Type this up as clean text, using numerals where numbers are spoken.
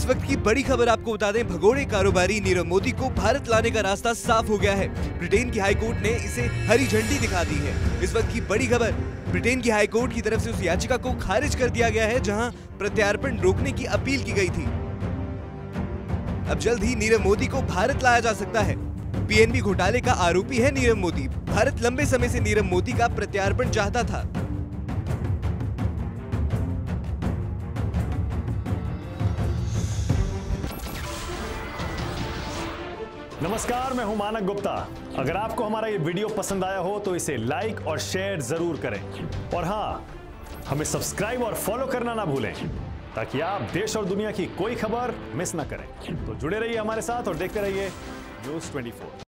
इस वक्त की बड़ी खबर आपको बता दें, भगोड़े कारोबारी नीरव मोदी को भारत लाने का रास्ता साफ हो गया है। ब्रिटेन की हाईकोर्ट ने इसे हरी झंडी दिखा दी है। इस वक्त की बड़ी खबर, ब्रिटेन की हाईकोर्ट की तरफ से उस याचिका को खारिज कर दिया गया है जहां प्रत्यार्पण रोकने की अपील की गई थी। अब जल्द ही नीरव मोदी को भारत लाया जा सकता है। पीएनबी घोटाले का आरोपी है नीरव मोदी। भारत लंबे समय से नीरव मोदी का प्रत्यार्पण चाहता था। नमस्कार, मैं हूं मानक गुप्ता। अगर आपको हमारा ये वीडियो पसंद आया हो तो इसे लाइक और शेयर जरूर करें और हाँ, हमें सब्सक्राइब और फॉलो करना ना भूलें ताकि आप देश और दुनिया की कोई खबर मिस ना करें। तो जुड़े रहिए हमारे साथ और देखते रहिए News 24।